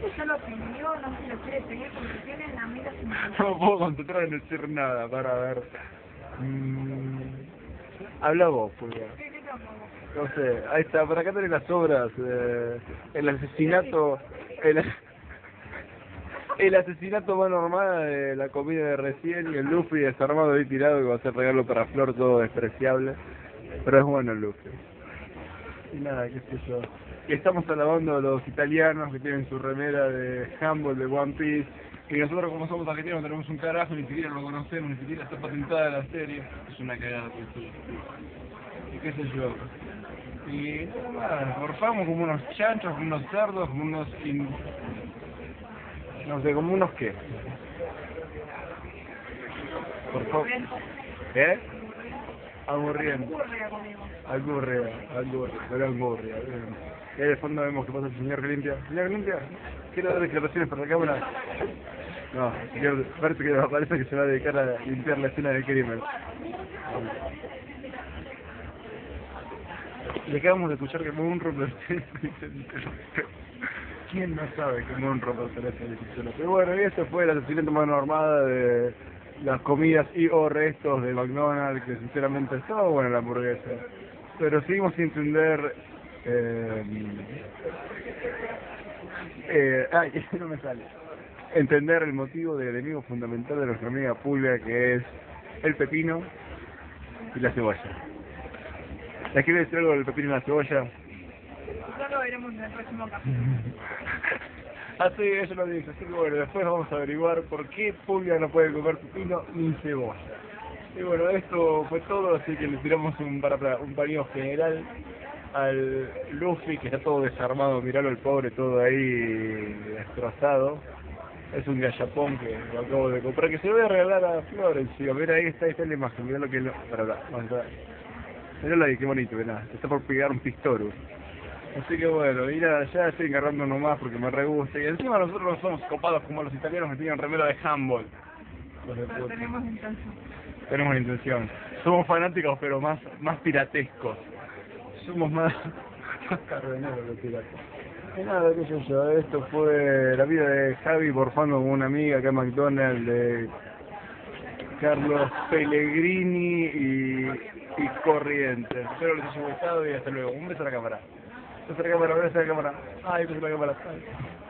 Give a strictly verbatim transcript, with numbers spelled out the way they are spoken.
Este ya lo pidió, no sé si lo quiere pedir porque tiene la mira sin... No me puedo concentrar en decir nada, para ver. Mm, habla vos, Julia. ¿Qué, qué tampoco? No sé, ahí está, por acá tenés las obras, eh, el asesinato, el, el asesinato mano armada de la comida de recién y el Luffy desarmado ahí tirado que va a ser regalo para Flor, todo despreciable, pero es bueno el Luffy. Y nada, qué sé yo. Y estamos alabando a los italianos que tienen su remera de Humble, de One Piece, y nosotros como somos argentinos tenemos un carajo, ni siquiera lo conocemos, ni siquiera está patentada la serie. Es una cagada, pues sí. Y qué sé yo. Y nada, morfamos como unos chanchos, como unos cerdos, como unos... In... no sé, como unos qué. Por favor. ¿Eh? Aburriendo. Angurria, angurria, pero angurria. Y ahí de fondo vemos que pasa el señor que limpia. Señor que limpia, ¿quiere dar declaraciones para la cámara? No, señor, parece que parece que se va a dedicar a limpiar la escena del crimen. Le acabamos de escuchar que Munro pertenece a ¿quién no sabe que Munro pertenece a la Pero bueno, y esto fue el asesinato mano armada de las comidas y o restos de McDonald's, que sinceramente estaba buena la hamburguesa. Pero seguimos sin entender... Eh, eh, ay, no me sale. Entender el motivo del enemigo fundamental de nuestra amiga Pulga, que es el pepino y la cebolla. ¿Les quiere decir algo del pepino y la cebolla? Ya lo veremos en el próximo capítulo. Ah, sí, eso lo dice. Así que bueno, después vamos a averiguar por qué Pulga no puede comer pepino ni cebolla. Y bueno, esto fue todo, así que le tiramos un, para, un pañuelo general al Luffy, que está todo desarmado. Miralo el pobre, todo ahí destrozado. Es un gallapón que lo acabo de comprar, que se lo voy a regalar a Florencia. Mira, ahí está, ahí está la imagen, mirá lo que... Lo... Para hablar, vamos a ver. Mirá ahí, qué bonito, mirá, está por pegar un Pistorus. Así que bueno, y nada, ya estoy encargando nomás porque me re gusta. Y encima nosotros no somos copados como los italianos que tienen remera de handball. Pero tenemos intención. Tenemos intención. Somos fanáticos pero más más piratescos. Somos más, más carboneros que piratas. Y nada, qué sé yo, esto fue la vida de Javi morfando con una amiga acá en McDonald's, de Carlos Pellegrini y, y Corrientes. Espero les haya gustado y hasta luego. Un beso a la cámara. Un beso a la cámara, un beso a la cámara. Ay, un beso a la cámara. Ay.